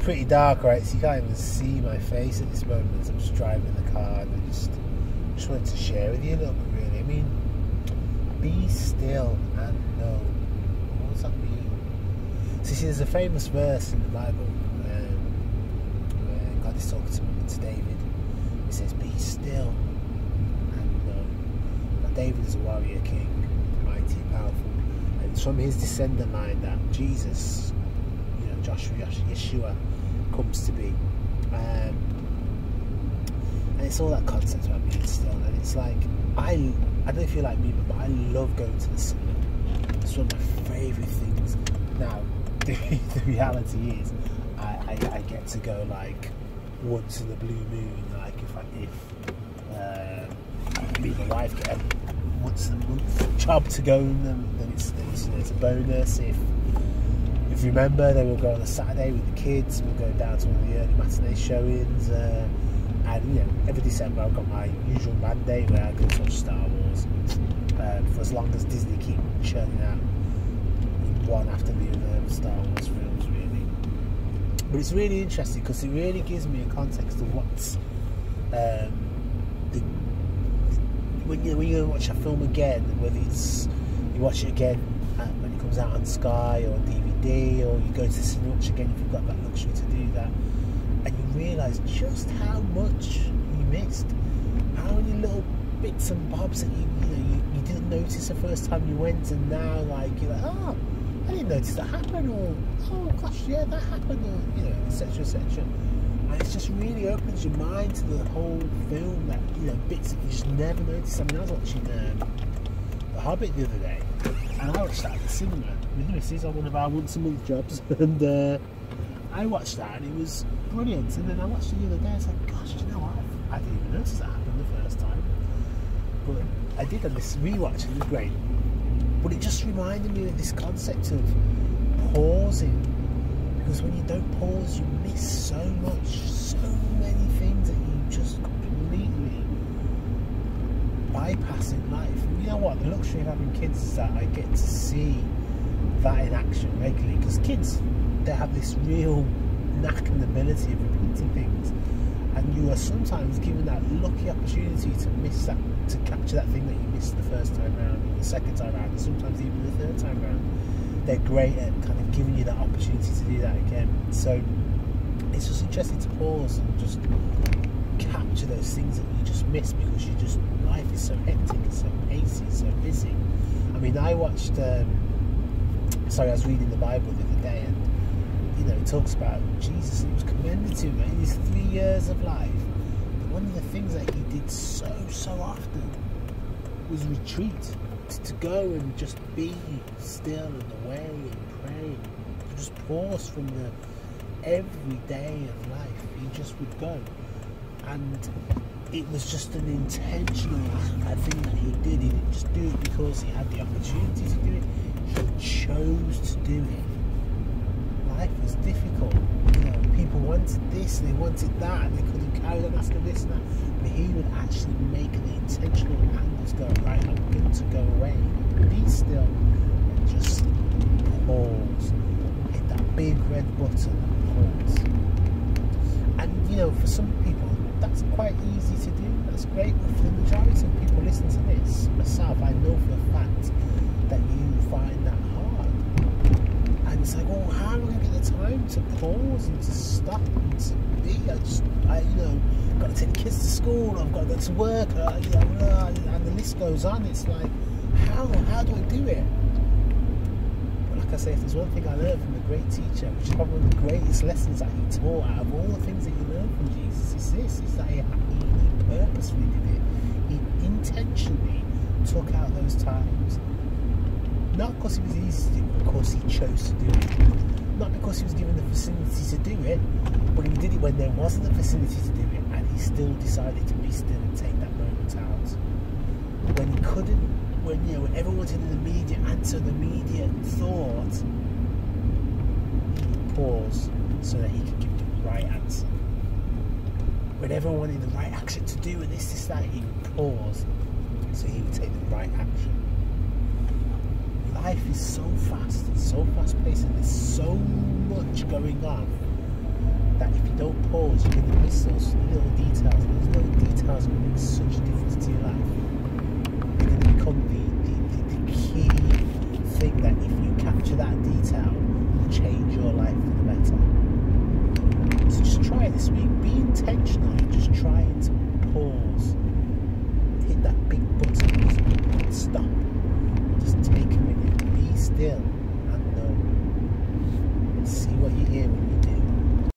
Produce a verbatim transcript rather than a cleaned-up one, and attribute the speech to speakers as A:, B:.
A: pretty dark, right? So you can't even see my face at this moment. I'm just driving the car, and I just, just wanted to share with you a little bit, really. I mean, be still and know. What does that mean? So see, there's a famous verse in the Bible um, where God is talking to, to David. He says, "Be still and know." Now, David is a warrior king, mighty, powerful, and it's from his descendant line that Jesus, you know, Joshua, Yeshua, comes to be. Um, and it's all that concept about being still, and it's like, I, I don't know if you like me, but I love going to the cinema. It's one of my favourite things. Now, the, the reality is, I, I, I get to go like once in a blue moon. Like if I, if uh, me and my wife get a once a month job to go in them, then it's, then it's, you know, it's a bonus. If if you remember, then we'll go on a Saturday with the kids. We'll go down to one of the early matinee showings. Uh, and you know, every December I've got my usual mandate where I go to watch Star Wars. Um, for as long as Disney keep churning out one after the other Star Wars films, really. But it's really interesting because it really gives me a context of what's um, the, when you when you watch a film again, whether it's you watch it again uh, when it comes out on Sky or on D V D, or you go to the cinema watch again if you've got that luxury to do that, and you realise just how much you missed, how many little bits and bobs that you you know you, you didn't notice the first time you went, and now like you're like, oh, I didn't notice that happened, or oh gosh, yeah, that happened, or you know, etc, et cetera. And it just really opens your mind to the whole film, that you know, bits that you just never noticed. I mean, I was watching um, The Hobbit the other day, and I watched that at the cinema with the missus on one of our once a month jobs, and uh, I watched that, and it was brilliant. And then I watched it the other day. I was like, gosh, do you know what? I didn't even notice that happened the first time, but I did on this rewatch, and it was great. But it just reminded me of this concept of pausing, because when you don't pause, you miss so much, so many things that you just completely bypass in life. And you know what? The luxury of having kids is that I get to see that in action regularly, because kids, they have this real knack and ability of repeating things, and you are sometimes given that lucky opportunity to miss that, to capture that thing that you missed the first time round, or the second time round, and sometimes even the third time round. They're great at kind of giving you that opportunity to do that again. So it's just interesting to pause and just capture those things that you just missed, because you just, life is so hectic, it's so pacey, it's so busy. I mean, I watched um, sorry I was reading the Bible the other day, and you know, it talks about Jesus, and it was commended to him in his three years of life. But one of the things that he did so so often was retreat, to, to go and just be still and away and pray, to just pause from the everyday of life. He just would go, and it was just an intentional thing that he did. He didn't just do it because he had the opportunity to do it. He chose to do it. Life was difficult. You know, people wanted this and they wanted that, and they couldn't carry on asking this and that. But he would actually make the intentional angles go, right, I'm going to go away. Be still and just pause. Hit that big red button and pause. And you know, for some people, that's quite easy to do. That's great. But for the majority of people listening to this, myself, I know for a fact that you find that hard. And it's like, well, how am I going to get the time to pause and to stop and to be? I just, I, you know, got to take the kids to school, I've got to go to work, uh, you know, and the list goes on. It's like, how, how do I do it? But like I say, if there's one thing I learned from a great teacher, which is probably one of the greatest lessons that he taught out of all the things that you learn from Jesus, is this, is that he, he purposefully did it. He intentionally took out those times. Not because it was easy to do, but because he chose to do it. Not because he was given the facility to do it, but he did it when there wasn't the facility to do it, and he still decided to be still and take that moment out. When he couldn't, when you know, when everyone wanted an immediate answer, an immediate thought, he would pause so that he could give the right answer. When everyone wanted the right action to do, and this, this, that, he would pause so he would take the right action. Life is so fast, it's so fast paced, and there's so much going on that if you don't pause, you're going to miss those little details. And those little details will make such a difference to your life. They're going to become the, the, the, the key thing that if you capture that detail, will change your life for the better. So just try it this week. Be intentional in just trying to pause. Hit that big button. Just stop. Just take a minute. Be still.